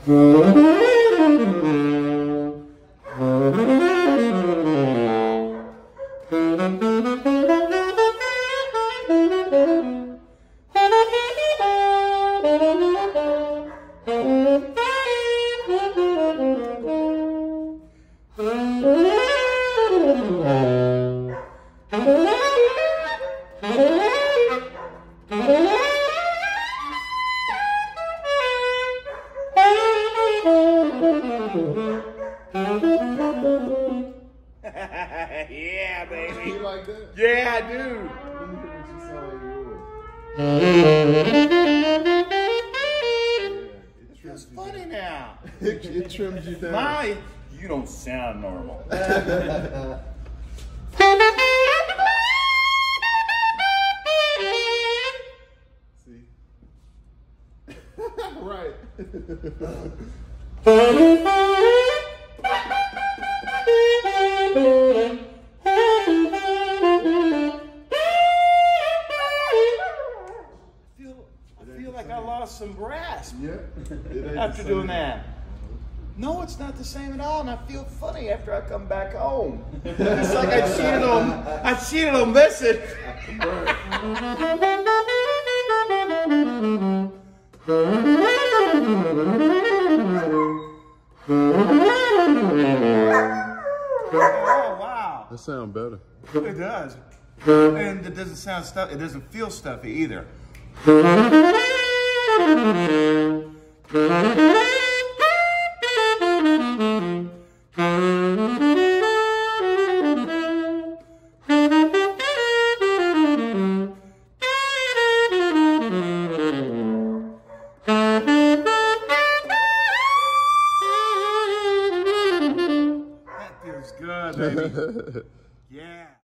Yeah, baby. You like that? Yeah, I do. It's funny now. It trims you down. You don't sound normal. See? Right. I feel like I lost some grasp Yeah. after doing that. No, it's not the same at all, and I feel funny after I come back home. It's like I cheated on missing. Oh wow! That sounds better. It does, and it doesn't sound stuffy. It doesn't feel stuffy either. That feels good, baby. Yeah.